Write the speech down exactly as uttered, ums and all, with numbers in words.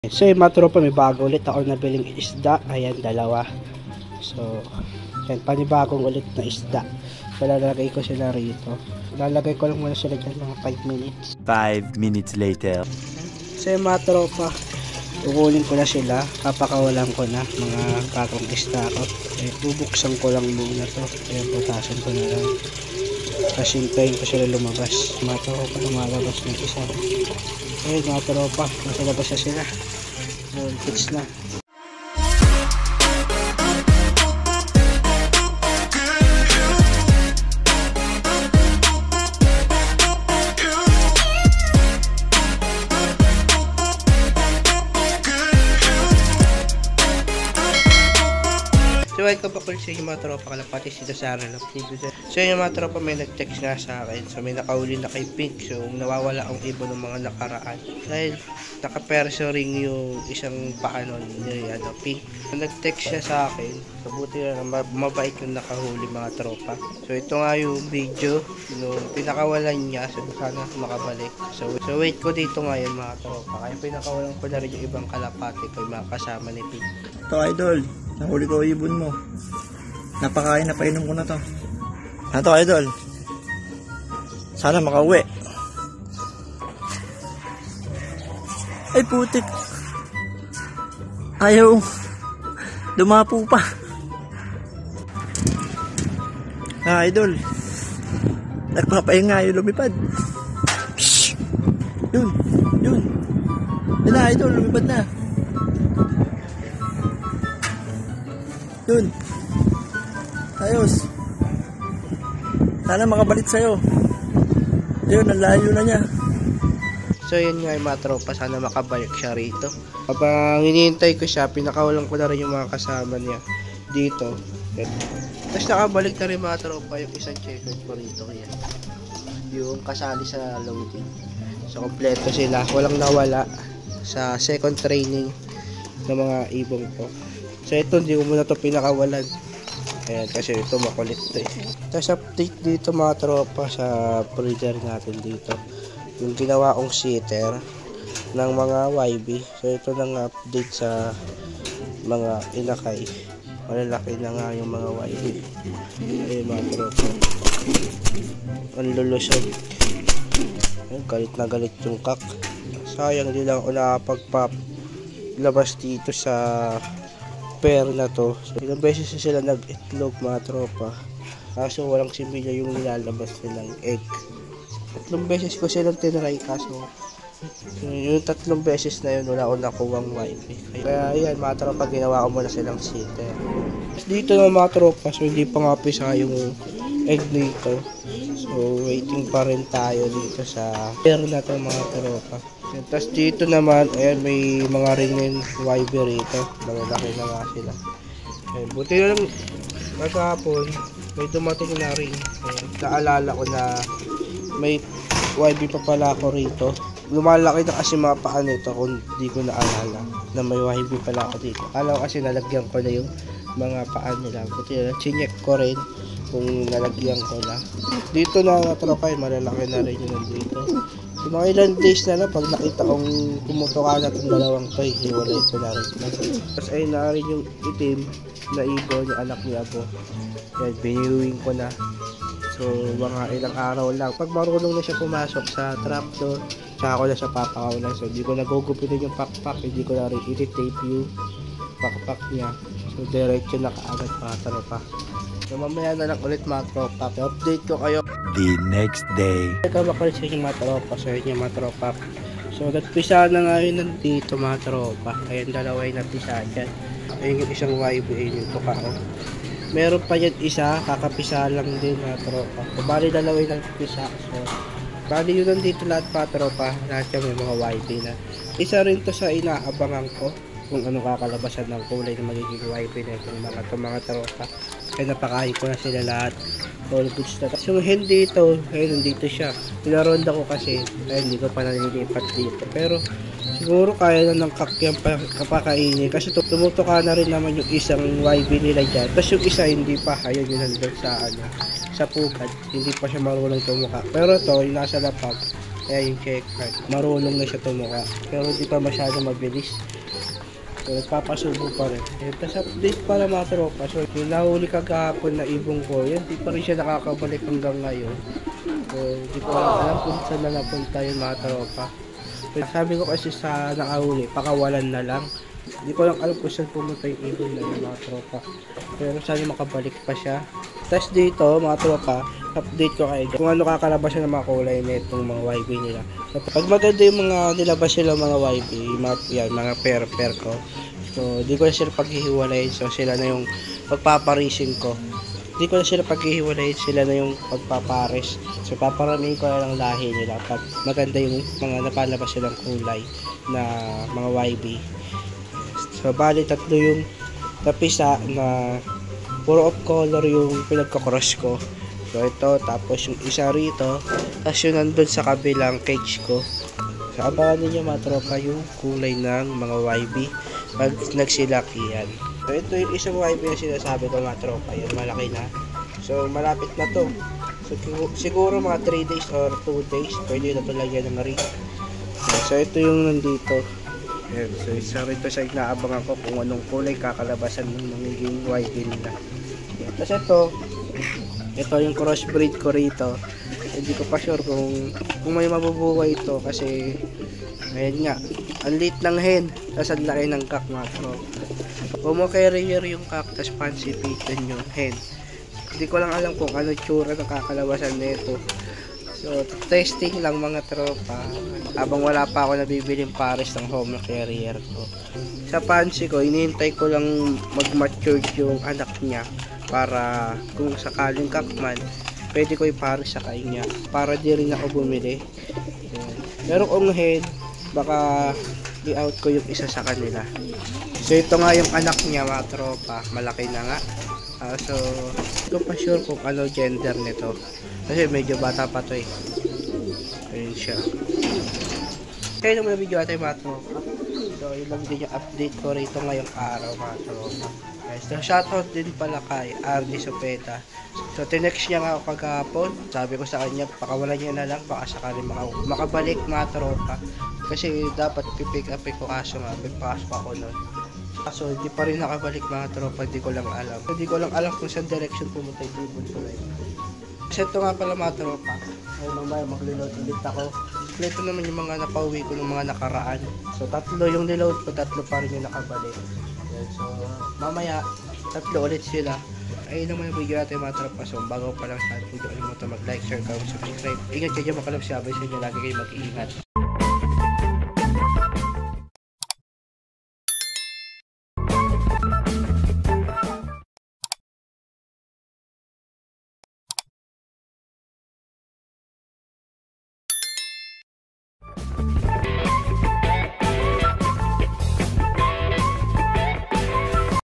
So yung mga tropa, may bago ulit ako nabiling isda. Ayan, dalawa. So, yan, panibagong ulit na isda. So, lalagay ko sila rito. Lalagay ko lang muna sila dyan mga five minutes. five minutes later. So yung mga tropa, ukulin ko na sila. Papakawalan ko na mga bagong isda ko. Eh, bubuksan ko lang muna to. Ayan, putasan ko na lang. Kasi hintayin ko sila lumabas. Mga tropa, lumalabas ng isa. Ayun mga tropa, nasa labas na sila. So, fix na. So, welcome back ulit sa inyo mga tropa, kalapati si Dasara ng Pigo. So, yung mga tropa, may nag-text nga sa akin. So, may nakahuli na kay Pink. So, nawawala ang iba ng mga nakaraan. Dahil, naka-perso ring yung isang paano ni ano, Pink. Nag-text siya sa akin. So, buti na mabait yung nakahuli mga tropa. So, ito nga yung video nung pinakawalan niya. So, sana makabalik. So, so wait ko dito ngayon mga tropa. Kaya pinakawalan ko na rin yung ibang kalapati kay mga kasama ni Pink. Ito idol, nahuli ko ibon mo. Napakain na painom ko na to. Ano to idol? Sana makauwi. Ay putik. Ayaw. Dumapo pa. Ah idol. Nagpapahinga yung lumipad. Psst. Yun. Yun. Yun na idol, lumipad na. Yun. Ayos. Sana makabalik sa'yo. Ayun, nalayo na niya. So yun nga yung mga tropa, sana makabalik siya rito. Habang hinihintay ko siya, pinakawalan ko na rin yung mga kasama niya dito. Tapos nakabalik na rin mga tropa yung isang checker ko rito. Yan. Yung kasali sa loading. So kompleto sila, walang nawala sa second training ng mga ibong ko. So ito, hindi ko muna ito pinakawalan. Ayan, kasi ito makulit ito eh. Tapos update dito mga tropa sa breeder natin dito. Yung ginawa kong sitter ng mga Y B. So ito nang update sa mga inakay. Malalaki na nga yung mga Y B. Ayan mga tropa. Ang lulusog. Ayan, galit na galit yung kak. Sayang din lang ako nakapagpap labas dito sa pair na to. So, ilang beses na sila nag-itlog mga tropa. Kaso walang similya yung nilalabas nilang egg. Tatlong beses ko silang tinry kaso yung tatlong beses na yun wala akong nakuwang Y P. Kaya yan mga tropa, ginawa ko muna silang sitter. Dito na mga tropa, so hindi pa nga pisa yung egg dito. So waiting pa rin tayo dito sa pair na to mga tropa. Tapos dito naman, ayan, may mga ringin Y B rito. Malalaki na nga sila. Ayan, buti na lang magkahapon, may dumating na rin. Ayan, naalala ko na may Y B pa pala ako rito. Lumalaki na kasi mga paa nito kung di ko naalala na may Y B pala ako dito. Alam ko kasi nalagyan ko na yung mga paa nila. Buti na lang, chinek ko rin kung nalagyan ko na. Dito na natrapay, malalaki na rin yun dito. So, mga ilang days na lang, pag nakita kong pumutuka na itong dalawang to, hiwalay ko na rin. Tapos ayun na rin yung itim na ibon, yung anak ni Abo. Yan, biniwing ko na. So, mga ilang araw lang. Pag marunong na siya pumasok sa trapdoor, tsaka ko na siya papakawalan. So, hindi ko nagugupitin yung pakpak, hindi ko na rin i-tape yung pakpak niya. So, diretso na kaagad mga tropa. So, mamaya na lang ulit mga tropa. Update ko kayo The next day. Ikaw makulit sa inyong mga tropa, sa inyong mga tropa. So, nagpisa na nga yun nandito mga tropa. Ayan, dalawa yung napisa dyan. Ayun yung isang Y B, ayun yung tukao. Meron pa yan isa, kakapisa lang din mga tropa. So, bali dalawa yung nagpisa. So, bali yun nandito lahat mga tropa. Lahat yung may mga Y B na. Isa rin to sa inaabangan ko kung ano kakalabasan ng kulay na magiging Y B na itong mga, itong mga tropa. Kaya napakain ko na sila lahat. All goods na. So hen dito, ayun nandito siya. Pinaronda ko kasi, ayun hindi ko pa nalilipat dito. Pero siguro kaya na ng kakyang kapakainin. Kasi tumutuka na rin naman yung isang Y B nila dyan. Tapos yung isa hindi pa, ayun yun nandun sa ano, sa pugad. Hindi pa siya marunong tumuka. Pero to, yung nasa lapag, Kaya yung check mark. Marunong na siya tumuka. Pero di pa masyado mabilis. So, nagpapasubo pa rin. Eh, tapos update para mga tropa. So, yung nahuli kagahapon na ibong ko, yun, di pa rin siya nakakabalik hanggang ngayon. So, di ko alam, alam kung saan na napunta yung mga tropa. So, sabi ko kasi sa nakahuli, pakawalan na lang. Di ko lang alam kung saan pumunta yung ibon na yung mga tropa. Pero sana makabalik pa siya. Tapos dito, mga tropa, update ko kayo kung ano kakalabas ng mga kulay na itong mga Y B nila. Pag maganda yung mga nilabas sila mga Y B, mga, yan, mga pair-pair ko. So, di ko na sila paghihiwalayin. So, sila na yung pagpaparising ko. Di ko na sila paghihiwalayin. Sila na yung pagpapares. So, paparamihin ko na lang lahi nila pag maganda yung mga napalabas silang kulay na mga Y B. So, bali tatlo yung napisa na puro of color yung pinagkakross ko. So, ito. Tapos yung isa rito. Tapos yung nandun sa kabilang cage ko. So, abangan ninyo mga tropa yung kulay ng mga Y B pag nagsilakihan. So, ito yung isang Y B na sinasabi ko mga tropa. Yan, malaki na. So, malapit na to. So, siguro mga three days or two days. Pwede na to lagyan ng ring. So, ito yung nandito. Yan. So, isa rito sa inaabangan ko kung anong kulay kakalabasan ng magiging Y B nila. Yan. Tapos ito, ito yung crossbreed ko rito. Hindi ko pa sure kung, kung may mabubuhay ito kasi ayun nga, ang liit ng hen, tapos ang laki ng cock mga tropa. Homo carrier yung cock, tapos fancy pigeon yung hen. Hindi ko lang alam kung ano tsura ng kakalabasan nito. So, testing lang mga tropa. Habang wala pa ako nabibiling pares ng homo carrier ko. Sa fancy ko, inihintay ko lang mag-mature yung anak niya para kung sakaling cock man, pwede ko ipares sa kanya para di rin ako bumili. Yan. Pero kung hen, baka i-out ko yung isa sa kanila. So ito nga yung anak niya mga tropa, malaki na nga. Uh, so hindi ko pa sure kung ano gender nito kasi medyo bata pa to eh. Ayun siya. Kaya naman na video natin mga tropa. So yun lang din yung update ko rito ngayong araw mga tropa. So shoutout din pala kay Arnie Sopeta. So tinext niya nga ako kagahapon. Sabi ko sa kanya pakawalan niya na lang baka sakaling maka makabalik mga tropa. Kasi dapat pipick up ko kaso nga pagpasok ako nun. Kaso hindi pa rin nakabalik mga tropa, hindi ko lang alam. Hindi ko lang alam kung saan direction pumunta yung ibon ko na yun. Kasi ito nga pala mga tropa. Ayun mamaya mag-reload ulit ako. Ito naman yung mga napauwi ko ng mga nakaraan. So tatlo yung niload ko, tatlo pa rin yung nakabalik. Yan, so mamaya tatlo ulit sila. Ayun naman yung video natin mga tropa. So bago pa lang sa atin, hindi kalimutan mag-like, share, comment, subscribe. Ingat kayo, makalap siya. Abay sa inyo, lagi kayo mag-iingat.